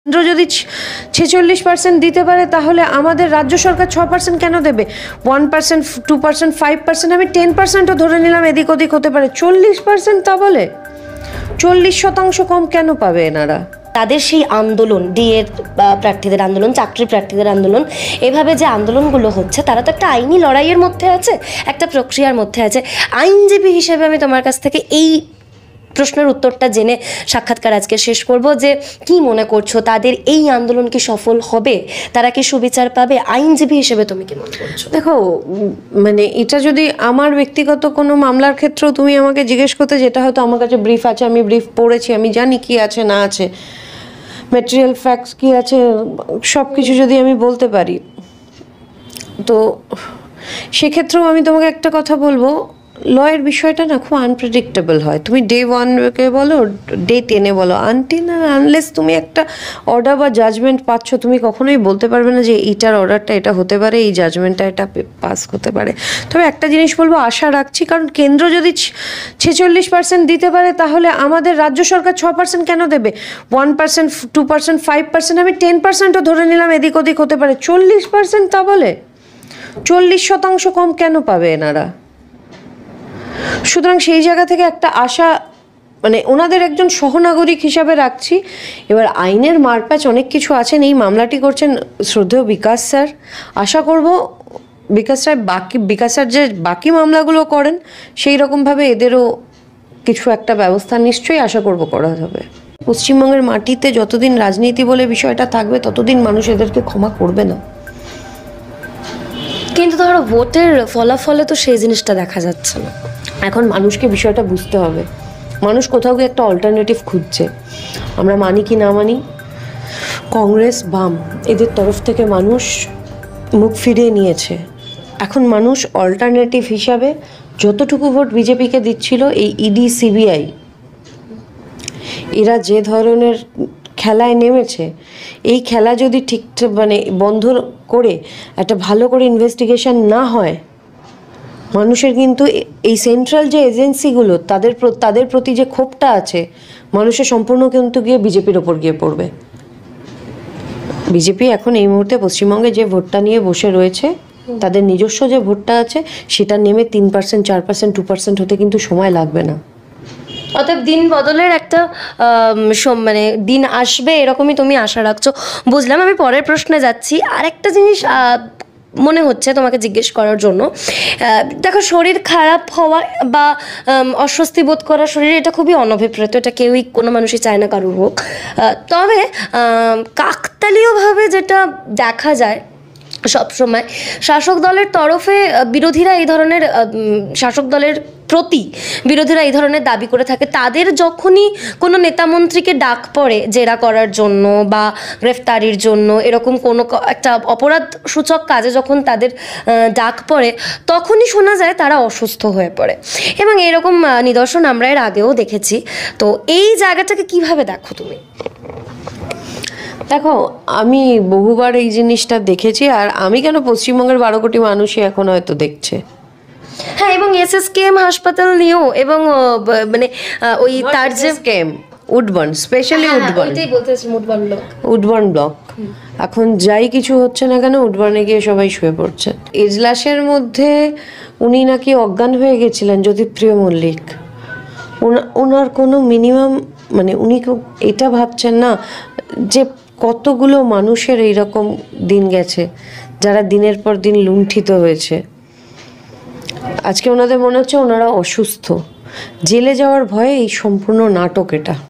কেন্দ্র যদি 46% দিতে পারে তাহলে আমাদের রাজ্য সরকার 6% কেন দেবে? 1%, 2%, 5%, আমি 10%ও ধরে নিলাম এদিক ওদিক হতে পারে, 40% তা বলে 40% কম কেন পাবে এনারা? তাদের সেই আন্দোলন, ডিএর প্রার্থীদের আন্দোলন, চাকরি প্রার্থীদের আন্দোলন, এভাবে যে আন্দোলনগুলো হচ্ছে তারা তো একটা আইনি লড়াইয়ের মধ্যে আছে, একটা প্রক্রিয়ার মধ্যে আছে। আইনজীবী হিসেবে আমি তোমার কাছ থেকে এই প্রশ্নের উত্তরটা জেনে সাক্ষাৎকার আজকে শেষ করব যে কি মনে করছো, তাদের এই আন্দোলন কি সফল হবে? তারা কি সুবিচার পাবে? আইনজীবী হিসেবে তুমি কি মনে করছো? দেখো, মানে এটা যদি আমার ব্যক্তিগত কোনো মামলার ক্ষেত্রেও তুমি আমাকে জিজ্ঞেস করতে, যেটা হয়তো আমার কাছে ব্রিফ আছে, আমি ব্রিফ পড়েছি, আমি জানি কি আছে না আছে, ম্যাটেরিয়াল ফ্যাক্টস কি আছে, সব কিছু যদি আমি বলতে পারি, তো সেক্ষেত্রেও আমি তোমাকে একটা কথা বলবো, লয়ের বিষয়টা না খুব আনপ্রেডিক্টেবল হয়। তুমি ডে 1-কে বলো, ডে 10-এ বলো, আনটিল আর আনলেস তুমি একটা অর্ডার বা জাজমেন্ট পাচ্ছ, তুমি কখনোই বলতে পারবে না যে এইটার অর্ডারটা এটা হতে পারে, এই জাজমেন্টটা এটা পাস হতে পারে। তবে একটা জিনিস বলবো, আশা রাখছি, কারণ কেন্দ্র যদি 46% দিতে পারে তাহলে আমাদের রাজ্য সরকার 6% কেন দেবে? 1%, 2%, 5%, আমি 10%ও ধরে নিলাম এদিক ওদিক হতে পারে, 40% তা বলে 40% কম কেন পাবে এনারা? সুতরাং সেই জায়গা থেকে একটা আশা, মানে ওনাদের একজন সহনাগরিক হিসাবে রাখছি। এবার আইনের মারপ্যাচ অনেক কিছু আছেন, এই মামলাটি করছেন শ্রদ্ধেয় বিকাশ স্যার। আশা করব বিকাশ স্যার যে বাকি মামলাগুলো করেন সেই রকমভাবে এদেরও কিছু একটা ব্যবস্থা নিশ্চয়ই আশা করব করা যাবে। পশ্চিমবঙ্গের মাটিতে যতদিন রাজনীতি বলে বিষয়টা থাকবে ততদিন মানুষ এদেরকে ক্ষমা করবে না। কিন্তু ধরো ভোটের ফলাফলে তো সেই জিনিসটা দেখা যাচ্ছে না। এখন মানুষকে বিষয়টা বুঝতে হবে, মানুষ কোথাও গিয়ে একটা অল্টারনেটিভ খুঁজছে। আমরা মানি কি না মানি, কংগ্রেস বাম এদের তরফ থেকে মানুষ মুখ ফিরিয়ে নিয়েছে। এখন মানুষ অল্টারনেটিভ হিসাবে যতটুকু ভোট বিজেপিকে দিচ্ছিল, এই ইডি সিবিআই এরা যে ধরনের খেলায় নেমেছে, এই খেলা যদি ঠিক মানে বন্ধ করে একটা ভালো করে ইনভেস্টিগেশন না হয়, মানুষের কিন্তু এই সেন্ট্রাল যে এজেন্সিগুলো তাদের প্রতি যে ক্ষোভটা আছে মানুষের, সম্পূর্ণ কিন্তু গিয়ে বিজেপির ওপর গিয়ে পড়বে। বিজেপি এখন এই মুহূর্তে পশ্চিমবঙ্গে যে ভোটটা নিয়ে বসে রয়েছে, তাদের নিজস্ব যে ভোটটা আছে সেটা নেমে 3%, 4%, 2% হতে কিন্তু সময় লাগবে না। অতএব দিন বদলের একটা মানে দিন আসবে এরকমই তুমি আশা রাখছো, বুঝলাম। আমি পরের প্রশ্নে যাচ্ছি। আর একটা জিনিস মনে হচ্ছে তোমাকে জিজ্ঞেস করার জন্য। দেখো, শরীর খারাপ হওয়া বা অস্বস্তি বোধ করা শরীরে, এটা খুবই অনভিপ্রেত, এটা কেউই কোনো মানুষই চায় না কারোর হোক। তবে কাকতালীয়ভাবে যেটা দেখা যায় সবসময়, শাসক দলের তরফে বিরোধীরা এই ধরনের, শাসক দলের প্রতি বিরোধীরা এই ধরনের দাবি করে থাকে, তাদের যখনই কোনো নেতামন্ত্রীকে ডাক পড়ে জেরা করার জন্য বা গ্রেফতারির জন্য, এরকম কোনো একটা অপরাধ সূচক কাজে যখন তাদের ডাক পড়ে, তখনই শোনা যায় তারা অসুস্থ হয়ে পড়ে। এবং এরকম নিদর্শন আমরা এর আগেও দেখেছি। তো এই জায়গাটাকে কিভাবে দেখো তুমি? দেখো, আমি বহুবার এই জিনিসটা দেখেছি, আর আমি কেন, পশ্চিমবঙ্গের 12 কোটি মানুষই এখন হয়তো দেখছে। হ্যাঁ, এবং SSKM হাসপাতাল নিয়েও, এবং মানে ওই তার যে scam Woodburn, specially Woodburn block, এখন যাই কিছু হচ্ছে না কেন উডবার্নে গিয়ে সবাই শুয়ে পড়ছে। এজলাসের মধ্যে উনি নাকি অজ্ঞান হয়ে গেছিলেন, জ্যোতিপ্রিয় মল্লিক। ওনার কোনো মিনিমাম, মানে উনি এটা ভাবছেন না যে কতগুলো মানুষের এইরকম দিন গেছে যারা দিনের পর দিন লুণ্ঠিত হয়েছে। আজকে ওনাদের মনে হচ্ছে ওনারা অসুস্থ, জেলে যাওয়ার ভয়ে এই সম্পূর্ণ নাটক এটা।